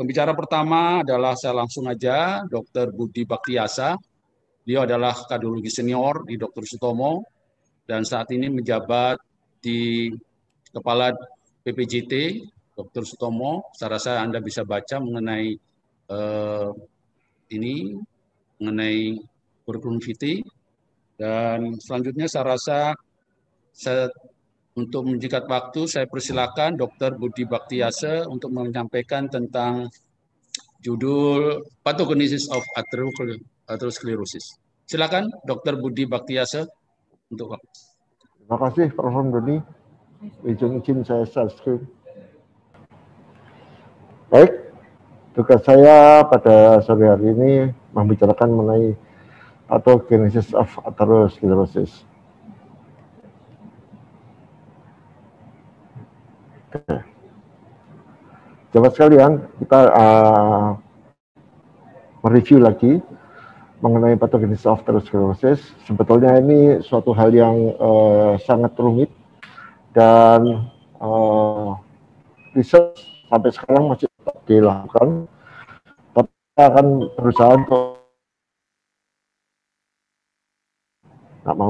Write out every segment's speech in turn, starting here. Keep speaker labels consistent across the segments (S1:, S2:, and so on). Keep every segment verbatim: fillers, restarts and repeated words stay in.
S1: Pembicara pertama adalah saya langsung aja, dokter Budi Baktiasa. Dia adalah kardiologi senior di dokter Sutomo dan saat ini menjabat di Kepala P P J T dokter Sutomo. Saya rasa Anda bisa baca mengenai eh, ini, mengenai kurikulum vitae. Dan selanjutnya saya rasa saya, untuk menjikat waktu, saya persilakan dokter Budi Baktiasa untuk menyampaikan tentang judul Pathogenesis of Atherosclerosis. Silakan dokter Budi Baktiasa untuk waktu.
S2: Terima kasih Profesor Doni. Izin-izin saya share screen. Baik, tugas saya pada sore hari ini membicarakan mengenai pathogenesis of atherosclerosis. Oke. Jemaat sekalian, kita uh, mereview lagi mengenai pathogenesis of atherosclerosis. Sebetulnya ini suatu hal yang uh, sangat rumit dan uh, research sampai sekarang masih dilakukan, tapi kita akan berusaha untuk nggak mau.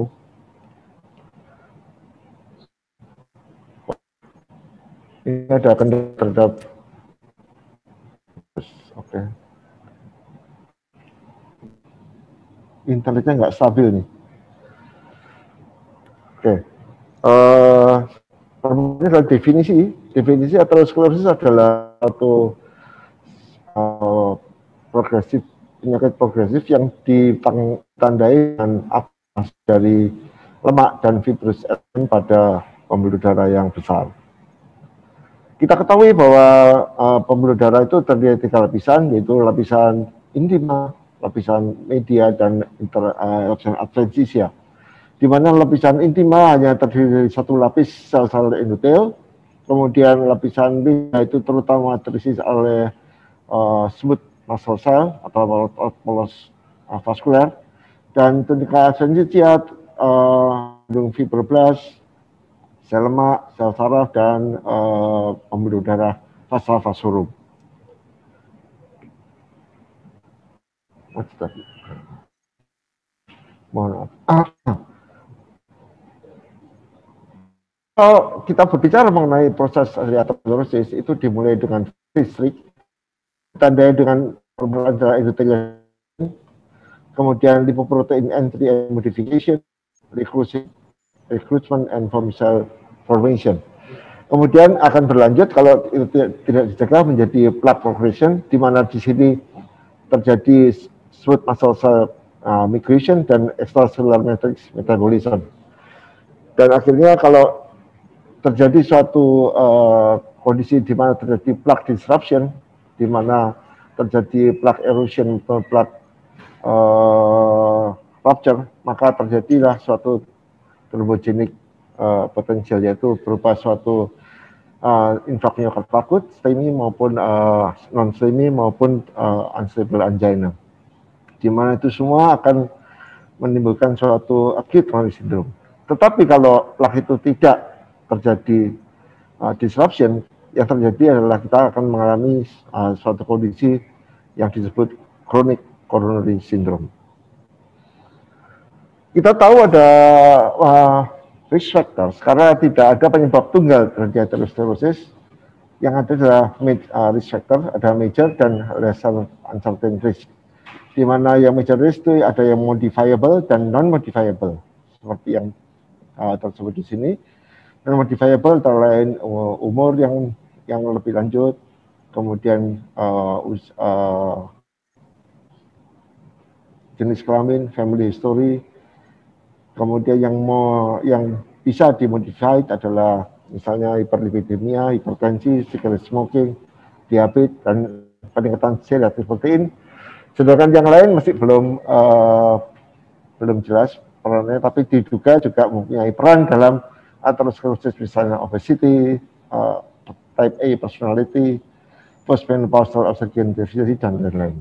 S2: Ini ada kendala terhadap, oke, okay. Internetnya nggak stabil nih. Oke, okay. uh, ini adalah definisi. Definisi atherosclerosis adalah satu uh, progresif, penyakit progresif yang ditandai dengan akumulasi dari lemak dan fibrous pada pembuluh darah yang besar. Kita ketahui bahwa uh, pembuluh darah itu terdiri dari tiga lapisan, yaitu lapisan intima, lapisan media, dan inter, uh, lapisan adventisia. Di mana lapisan intima hanya terdiri dari satu lapis sel-sel endotel, kemudian lapisan media itu terutama terisi oleh uh, smooth muscle cell atau polos uh, vaskuler, dan tingkat adventisia uh, fibroblast, sel lemak, sel saraf, dan uh, pembuluh darah vasa vasorum. Mohon maaf. Kalau kita berbicara mengenai proses atherosclerosis, itu dimulai dengan listrik, ditandai dengan permulaan darah endothelial, kemudian lipoprotein entry and modification, recruitment, recruitment and foam cell formation. Kemudian akan berlanjut kalau itu tidak dicegah menjadi plaque progression, di mana di sini terjadi smooth muscle cell uh, migration dan extracellular matrix metabolism. Dan akhirnya kalau terjadi suatu uh, kondisi di mana terjadi plaque disruption, di mana terjadi plaque erosion atau plaque uh, rupture, maka terjadilah suatu thrombogenik uh, potensial, yaitu berupa suatu uh, infark miokard akut, STEMI maupun uh, non-STEMI maupun uh, unstable angina, di mana itu semua akan menimbulkan suatu acute coronary syndrome. Tetapi kalau plaque itu tidak terjadi uh, disruption, yang terjadi adalah kita akan mengalami uh, suatu kondisi yang disebut chronic coronary syndrome. Kita tahu ada uh, risk factors karena tidak ada penyebab tunggal terjadi atherosclerosis. Yang ada adalah uh, risk factor, ada major dan lesser uncertain risk. Di mana yang major risk itu ada yang modifiable dan non-modifiable, seperti yang uh, tersebut di sini. Non-modifiable antara lain uh, umur yang yang lebih lanjut, kemudian uh, us, uh, jenis kelamin, family history. Kemudian yang mau yang bisa dimodified adalah misalnya hiperlipidemia, hipertensi, cigarette smoking, diabetes, dan peningkatan C-reaktif protein. Sedangkan yang lain masih belum uh, belum jelas perannya, tapi diduga juga mempunyai peran dalam atherosclerosis, misalnya obesity, uh, type A personality, postmenopausal oxygen deficiency, dan lain-lain.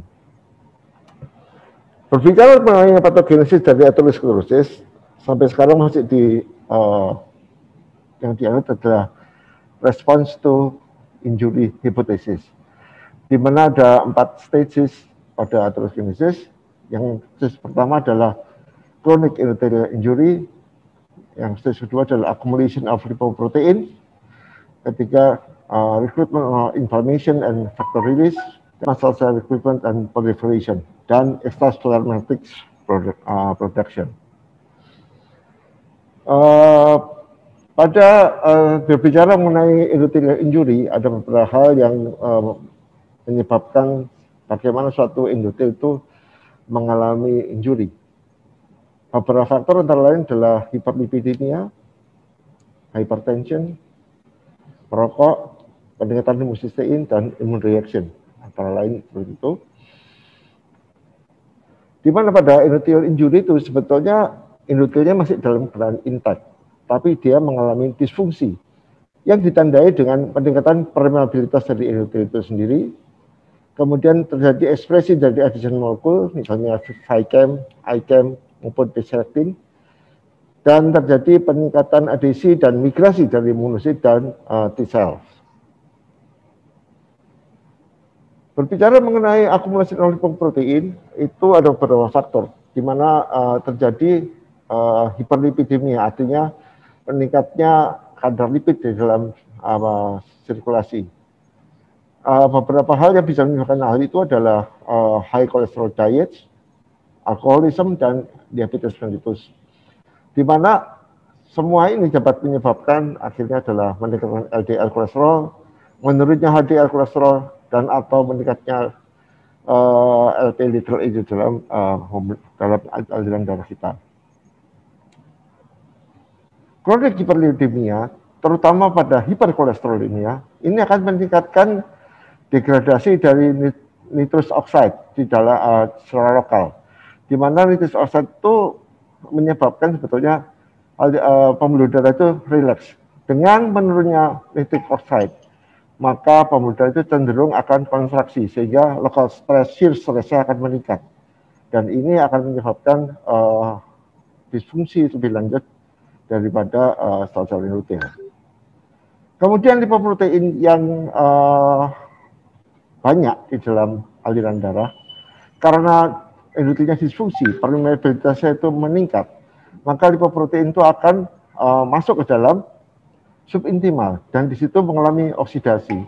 S2: Berbicara mengenai pathogenesis dari atherosclerosis, sampai sekarang masih di uh, yang dianut adalah response to injury hypothesis. di mana ada empat stages pada atherogenesis. Yang stage pertama adalah chronic endothelial injury, yang stage kedua adalah accumulation of lipoprotein, ketiga uh, recruitment of inflammation and factor release, muscle cell recruitment and proliferation, dan extracellular matrix product, uh, production. Uh, pada uh, berbicara mengenai endothelial injury, ada beberapa hal yang uh, menyebabkan bagaimana suatu endotel itu mengalami injury. Beberapa faktor antara lain adalah hiperlipidemia, hypertension, perokok, peningkatan homocysteine, dan immune reaction, antara lain seperti itu. Di mana pada endothelial injury itu sebetulnya endotelnya masih dalam keadaan intact, tapi dia mengalami disfungsi yang ditandai dengan peningkatan permeabilitas dari endotel itu sendiri. Kemudian terjadi ekspresi dari adhesion molekul, misalnya FICAM, ICAM, maupun P-selectin, dan terjadi peningkatan adhesi dan migrasi dari monosit dan uh, T-cells. Berbicara mengenai akumulasi lipoprotein, itu ada beberapa faktor, di mana uh, terjadi uh, hiperlipidemia, artinya meningkatnya kadar lipid di dalam uh, sirkulasi. Uh, beberapa hal yang bisa menyebabkan hal itu adalah uh, high cholesterol diet, alkoholisme, dan diabetes mellitus. Di mana semua ini dapat menyebabkan akhirnya adalah meningkatkan L D L kolesterol, menurunnya H D L kolesterol, dan atau meningkatnya uh, L P literally dalam uh, dalam aliran darah kita. Kronik hiperlipidemia, terutama pada hiperkolesterolemia, ini akan meningkatkan degradasi dari nitrous oxide di dalam uh, secara lokal, di mana nitrous oxide itu menyebabkan sebetulnya uh, pembuluh darah itu relax. Dengan menurunnya nitric oxide, maka pembuluh darah itu cenderung akan kontraksi, sehingga local stress, shear stress-nya akan meningkat. Dan ini akan menyebabkan uh, disfungsi lebih lanjut daripada uh, sel-sel endotel. Kemudian lipoprotein yang uh, banyak di dalam aliran darah, karena endotelnya disfungsi, permeabilitasnya itu meningkat, maka lipoprotein itu akan uh, masuk ke dalam subintimal, dan di situ mengalami oksidasi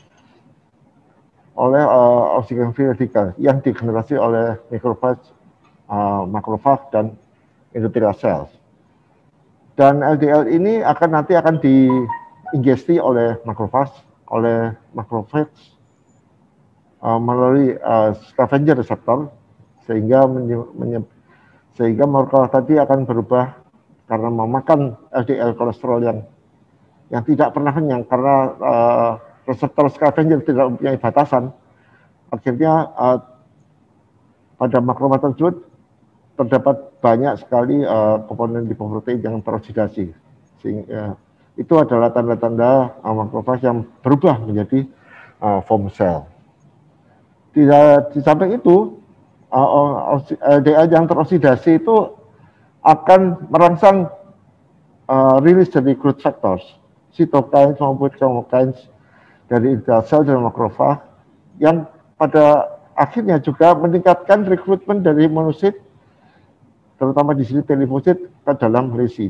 S2: oleh uh, oksigen free radical yang digenerasi oleh mikrofag, uh, makrofag, dan endothelial cells. Dan L D L ini akan nanti akan diingesti oleh makrofag, oleh makrofag uh, melalui uh, scavenger receptor, sehingga menye, menye, sehingga molekul tadi akan berubah karena memakan L D L kolesterol yang yang tidak pernah kenyang, karena uh, reseptor scavenger tidak mempunyai batasan. Akhirnya uh, pada makrofag tersebut terdapat banyak sekali uh, komponen lipoprotein yang teroksidasi, sehingga itu adalah tanda-tanda uh, makrofag yang berubah menjadi uh, foam cell. Di, di samping itu, uh, L D L yang teroksidasi itu akan merangsang uh, rilis dari growth factors, cytokines maupun chemokines dari intrasel dan makrofag, yang pada akhirnya juga meningkatkan rekrutmen dari monosit, terutama di sini T limfosit, ke dalam lesi.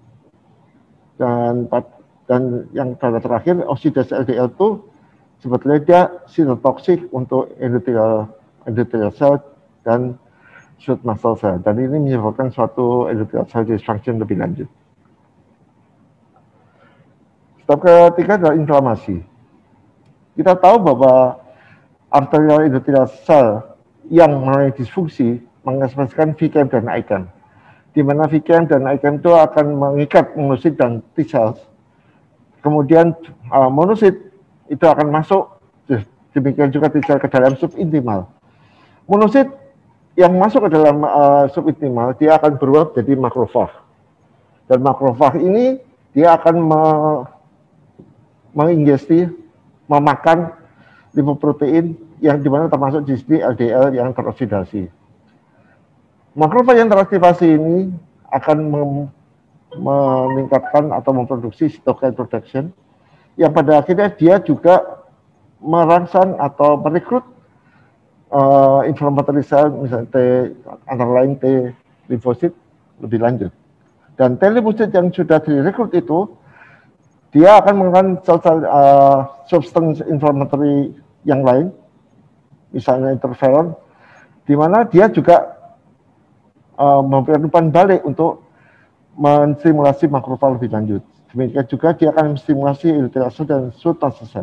S2: Dan dan yang pada terakhir, oksidasi L D L itu sebetulnya dia sitotoksik untuk endothelial endothelial cell dan smooth muscle cell, dan ini menyebabkan suatu endothelial cell dysfunction lebih lanjut. Step ketiga adalah inflamasi. Kita tahu bahwa arterial endothelial cell yang mengalami disfungsi mengekspresikan FICAM dan ICAM, di mana FICAM dan ICAM itu akan mengikat monosit dan T-cells. Kemudian uh, monosit itu akan masuk, demikian juga T-cell ke dalam subintimal. Monosit yang masuk ke dalam uh, subintimal, dia akan berubah menjadi makrofag. Dan makrofag ini dia akan me mengingesti, memakan lipoprotein yang dimana termasuk di sini L D L yang teroksidasi. Makrofag yang teraktivasi ini akan meningkatkan atau memproduksi cytokine production, yang pada akhirnya dia juga merangsang atau merekrut uh, inflammatory cell, misalnya T, antara lain T limfosit lebih lanjut. Dan T limfosit yang sudah direkrut itu, dia akan menggunakan sel-sel uh, substance inflammatory yang lain, misalnya interferon, di mana dia juga uh, memberikan umpan balik untuk menstimulasi makrofag lebih lanjut. Demikian juga dia akan menstimulasi endothelial cell dan substansi sel.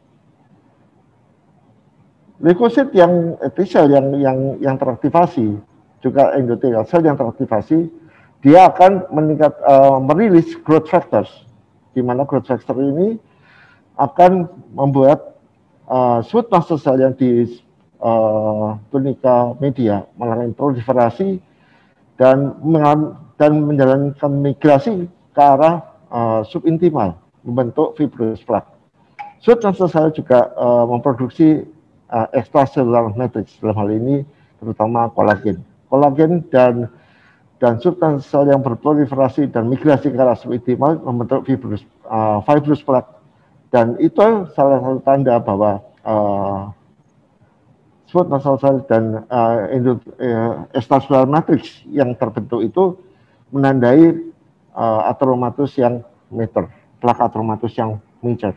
S2: Leukosit yang T cell yang yang yang teraktivasi, juga endothelial cell yang teraktivasi, dia akan meningkat uh, merilis growth factors, di mana growth factor ini akan membuat uh, substansi sel yang di uh, tunika media melakukan proliferasi dan dan menjalankan migrasi ke arah uh, subintimal, membentuk fibrous plaque. Substansi sel juga uh, memproduksi uh, extracellular matrix, dalam hal ini terutama kolagen. Kolagen dan dan substansi sel yang berproliferasi dan migrasi ke arah subintimal membentuk fibrous, uh, fibrous plaque. Dan itu salah satu tanda bahwa uh, substansi sel dan uh, uh, extracellular matrix yang terbentuk itu menandai uh, atheromatus yang major, plak atheromatus yang major.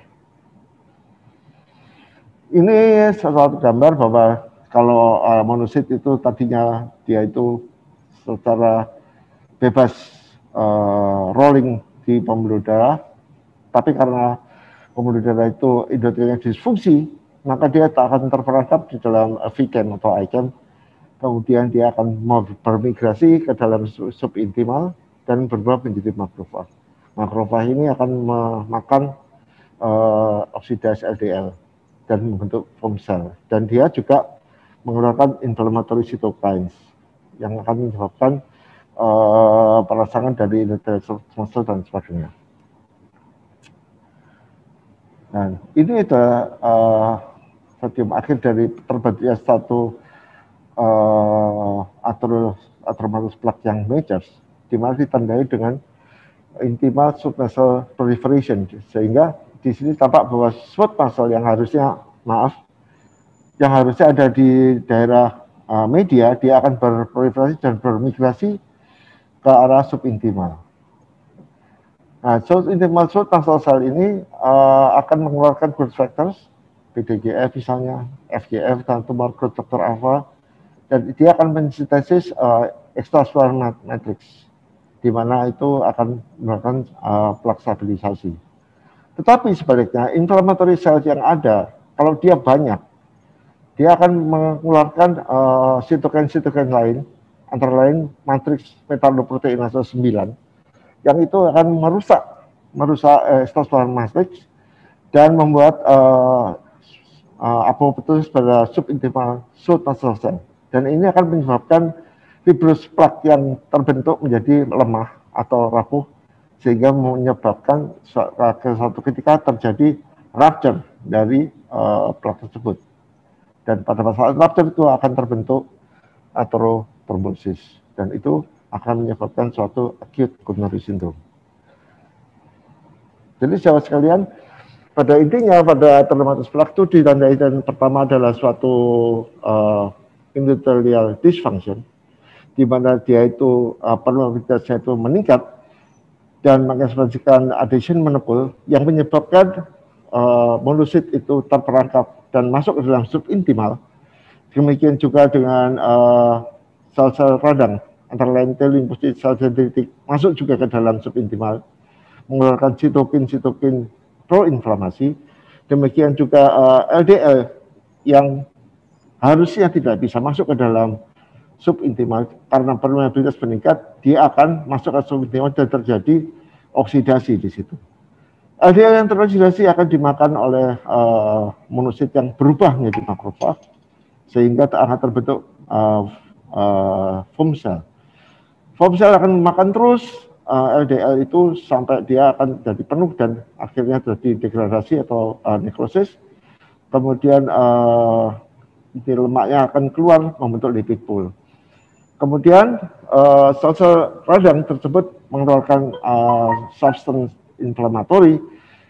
S2: Ini salah satu gambar bahwa kalau uh, monosit itu tadinya dia itu secara bebas uh, rolling di pembuluh darah, tapi karena pembuluh darah itu endotelinya disfungsi, maka dia tak akan terperangkap di dalam V CAM atau I CAM. Kemudian dia akan bermigrasi ke dalam subintimal dan berubah menjadi makrofag. Makrofag ini akan memakan uh, oksidasi L D L dan membentuk foam cell. Dan dia juga mengeluarkan inflammatory cytokines yang akan menyebabkan uh, perangsangan dari endothelial cell dan sebagainya. Nah, ini adalah uh, stadium akhir dari terbentuknya satu uh, atheromatous plaque yang major, di mana ditandai dengan intimal subnasal proliferation, sehingga di sini tampak bahwa spot muscle yang harusnya, maaf, yang harusnya ada di daerah uh, media, dia akan berproliferasi dan bermigrasi ke arah subintimal. Nah, subintimal subnasal cell ini uh, akan mengeluarkan growth factors, P D G F misalnya, F G F dan tumor growth factor alpha, dan dia akan mensintesis uh, extracellular matrix, di mana itu akan melakukan uh, plak stabilisasi. Tetapi sebaliknya, inflammatory cell yang ada, kalau dia banyak, dia akan mengeluarkan uh, sitokin-sitokin lain, antara lain matriks metaloproteinase sembilan, yang itu akan merusak merusak uh, extracellular matrix dan membuat uh, uh, apoptosis pada subintimal submuscle cell. Dan ini akan menyebabkan fibrous plaque yang terbentuk menjadi lemah atau rapuh, sehingga menyebabkan suatu ketika terjadi rupture dari uh, plaque tersebut. Dan pada saat rupture itu akan terbentuk atherothrombosis, dan itu akan menyebabkan suatu acute coronary syndrome. Jadi sahabat sekalian, pada intinya pada atheromatous plaque itu ditandai, dan pertama adalah suatu uh, endothelial dysfunction, di mana dia itu uh, permeabilitasnya itu meningkat dan mengekspresikan adhesion menepul yang menyebabkan uh, monosit itu terperangkap dan masuk ke dalam subintimal. Demikian juga dengan sel-sel uh, radang antara lain T limfosit, sel dendritik masuk juga ke dalam subintimal, mengeluarkan sitokin-sitokin pro-inflamasi. Demikian juga uh, L D L yang harusnya tidak bisa masuk ke dalam subintimal karena permeabilitas meningkat, dia akan masuk ke subintimal dan terjadi oksidasi di situ. L D L yang teroksidasi akan dimakan oleh uh, monosit yang berubah menjadi makrofag, sehingga akan terbentuk uh, uh, foam cell. Foam cell akan memakan terus uh, L D L itu sampai dia akan jadi penuh dan akhirnya terjadi degradasi atau uh, nekrosis. Kemudian uh, lemaknya akan keluar membentuk lipid pool. Kemudian sel-sel uh, radang tersebut mengeluarkan uh, substance inflammatory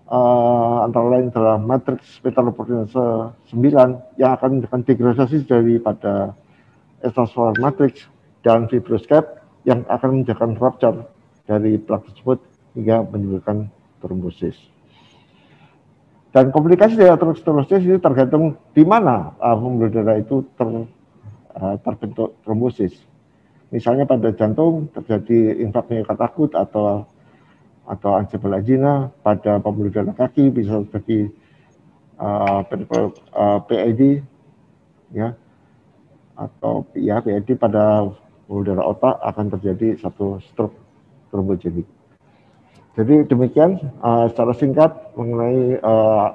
S2: uh, antara lain adalah matriks metaloproteinase sembilan yang akan menunjukkan degradasi daripada extracellular matrix dan fibroscape yang akan menjaga rupture dari plak tersebut hingga menimbulkan trombosis. Dan komplikasi dari aterosklerosis itu tergantung di mana uh, pembuluh darah itu ter, uh, terbentuk trombosis. Misalnya pada jantung terjadi infak miokardial akut atau atau angiopathy angina, pada pembuluh darah kaki bisa terjadi uh, uh, P I D, ya, atau ya P I D pada pembuluh darah otak akan terjadi satu stroke trombogenik. Jadi demikian uh, secara singkat mengenai uh,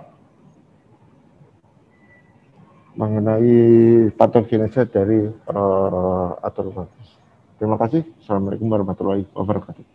S2: mengenai patogenesis dari uh, aterosklerosis. Terima kasih. Assalamualaikum warahmatullahi wabarakatuh.